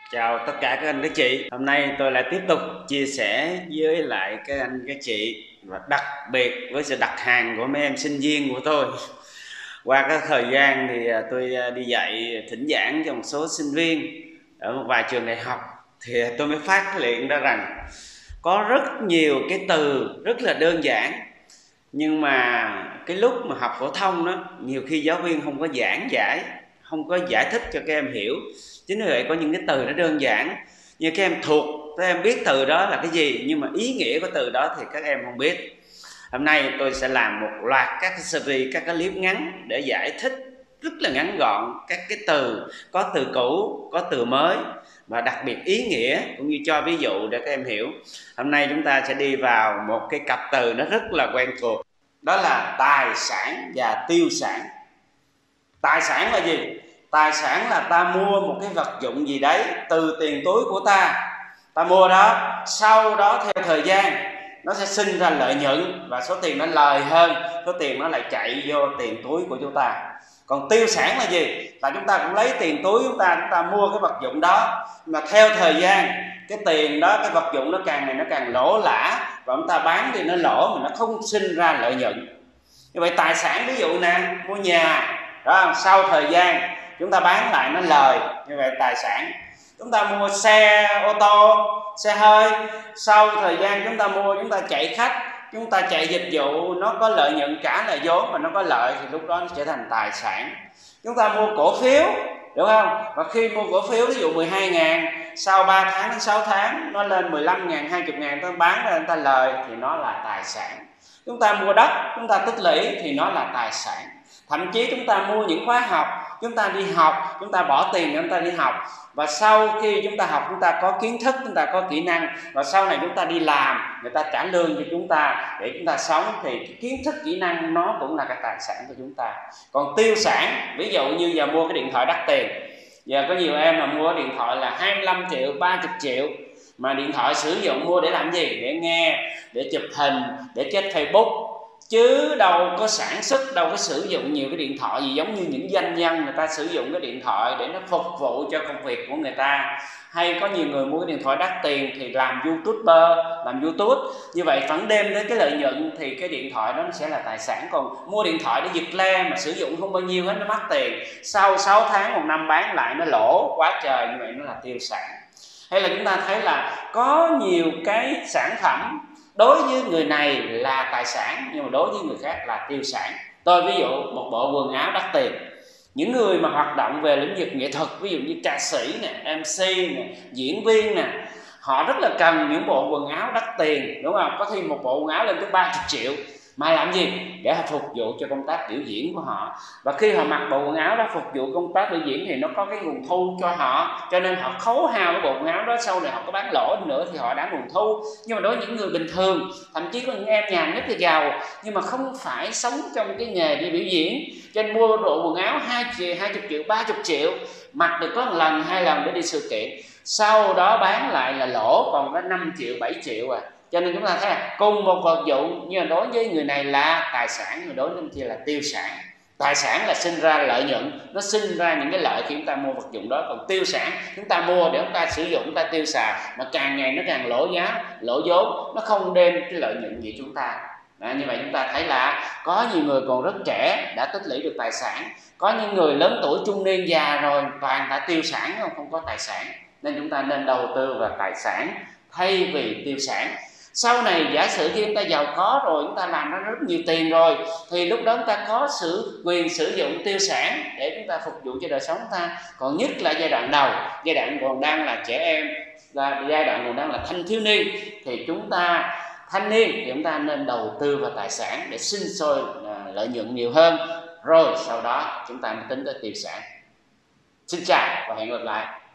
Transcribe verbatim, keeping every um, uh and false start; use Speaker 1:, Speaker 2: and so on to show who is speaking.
Speaker 1: Chào tất cả các anh các chị. Hôm nay tôi lại tiếp tục chia sẻ với lại các anh các chị, và đặc biệt với sự đặt hàng của mấy em sinh viên của tôi. Qua các thời gian thì tôi đi dạy thỉnh giảng cho một số sinh viên ở một vài trường đại học, thì tôi mới phát hiện ra rằng có rất nhiều cái từ rất là đơn giản, nhưng mà cái lúc mà học phổ thông đó, nhiều khi giáo viên không có giảng giải, không có giải thích cho các em hiểu. Chính vì vậy có những cái từ nó đơn giản nhưng các em thuộc, các em biết từ đó là cái gì, nhưng mà ý nghĩa của từ đó thì các em không biết. Hôm nay tôi sẽ làm một loạt các cái series, các cái clip ngắn để giải thích rất là ngắn gọn các cái từ, có từ cũ, có từ mới, và đặc biệt ý nghĩa cũng như cho ví dụ để các em hiểu. Hôm nay chúng ta sẽ đi vào một cái cặp từ nó rất là quen thuộc, đó là tài sản và tiêu sản. Tài sản là gì? Tài sản là ta mua một cái vật dụng gì đấy từ tiền túi của ta, ta mua đó, sau đó theo thời gian nó sẽ sinh ra lợi nhuận, và số tiền nó lời hơn, số tiền nó lại chạy vô tiền túi của chúng ta. Còn tiêu sản là gì? Là chúng ta cũng lấy tiền túi chúng ta, chúng ta mua cái vật dụng đó, mà theo thời gian cái tiền đó, cái vật dụng nó càng ngày nó càng lỗ lã, và chúng ta bán thì nó lỗ mà nó không sinh ra lợi nhuận. Như vậy tài sản ví dụ nè, mua nhà đó, sau thời gian chúng ta bán lại nó lời, như vậy tài sản. Chúng ta mua xe ô tô, xe hơi, sau thời gian chúng ta mua, chúng ta chạy khách, chúng ta chạy dịch vụ, nó có lợi nhuận trả lại vốn mà nó có lợi, thì lúc đó nó trở thành tài sản. Chúng ta mua cổ phiếu, đúng không? Và khi mua cổ phiếu ví dụ mười hai ngàn, sau ba tháng đến sáu tháng nó lên mười lăm ngàn, hai mươi ngàn, ta bán ra người ta lời thì nó là tài sản. Chúng ta mua đất, chúng ta tích lũy thì nó là tài sản. Thậm chí chúng ta mua những khóa học, chúng ta đi học, chúng ta bỏ tiền để chúng ta đi học, và sau khi chúng ta học chúng ta có kiến thức, chúng ta có kỹ năng, và sau này chúng ta đi làm, người ta trả lương cho chúng ta để chúng ta sống, thì cái kiến thức kỹ năng nó cũng là cái tài sản của chúng ta. Còn tiêu sản, ví dụ như giờ mua cái điện thoại đắt tiền, giờ có nhiều em mà mua điện thoại là hai mươi lăm triệu, ba mươi triệu, mà điện thoại sử dụng mua để làm gì? Để nghe, để chụp hình, để check Facebook, chứ đâu có sản xuất, đâu có sử dụng nhiều cái điện thoại gì giống như những doanh nhân người ta sử dụng cái điện thoại để nó phục vụ cho công việc của người ta. Hay có nhiều người mua cái điện thoại đắt tiền thì làm youtuber, làm youtube, như vậy phẳng đêm đến cái lợi nhuận thì cái điện thoại đó nó sẽ là tài sản. Còn mua điện thoại để giật le mà sử dụng không bao nhiêu hết, nó mất tiền, sau sáu tháng một năm bán lại nó lỗ quá trời, như vậy nó là tiêu sản. Hay là chúng ta thấy là có nhiều cái sản phẩm đối với người này là tài sản, nhưng mà đối với người khác là tiêu sản. Tôi ví dụ một bộ quần áo đắt tiền, những người mà hoạt động về lĩnh vực nghệ thuật, ví dụ như ca sĩ nè, em xê nè, diễn viên nè, họ rất là cần những bộ quần áo đắt tiền, đúng không? Có khi một bộ quần áo lên tới ba mươi triệu, mà làm gì? Để họ phục vụ cho công tác biểu diễn của họ. Và khi họ mặc bộ quần áo đó phục vụ công tác biểu diễn thì nó có cái nguồn thu cho họ, cho nên họ khấu hao cái bộ quần áo đó, sau này họ có bán lỗ nữa thì họ đã nguồn thu. Nhưng mà đối với những người bình thường, thậm chí có những em nhà rất là giàu nhưng mà không phải sống trong cái nghề đi biểu diễn, cho nên mua bộ quần áo hai triệu, hai mươi triệu, ba mươi triệu, mặc được có một lần hai lần để đi sự kiện, sau đó bán lại là lỗ, còn có năm triệu, bảy triệu à. Cho nên chúng ta thấy là cùng một vật dụng, nhưng mà đối với người này là tài sản, mà đối với người kia là tiêu sản. Tài sản là sinh ra lợi nhuận, nó sinh ra những cái lợi khi chúng ta mua vật dụng đó. Còn tiêu sản chúng ta mua để chúng ta sử dụng, chúng ta tiêu xài, mà càng ngày nó càng lỗ giá, lỗ vốn, nó không đem cái lợi nhuận gì chúng ta. À, như vậy chúng ta thấy là có nhiều người còn rất trẻ đã tích lũy được tài sản, có những người lớn tuổi trung niên già rồi toàn đã tiêu sản, không, không có tài sản. Nên chúng ta nên đầu tư vào tài sản thay vì tiêu sản. Sau này giả sử khi chúng ta giàu có rồi, chúng ta làm ra rất nhiều tiền rồi, thì lúc đó chúng ta có sự quyền sử dụng tiêu sản để chúng ta phục vụ cho đời sống chúng ta. Còn nhất là giai đoạn đầu, giai đoạn còn đang là trẻ em, là giai đoạn còn đang là thanh thiếu niên, thì chúng ta thanh niên thì chúng ta nên đầu tư vào tài sản để sinh sôi lợi nhuận nhiều hơn, rồi sau đó chúng ta mới tính tới tiêu sản. Xin chào và hẹn gặp lại.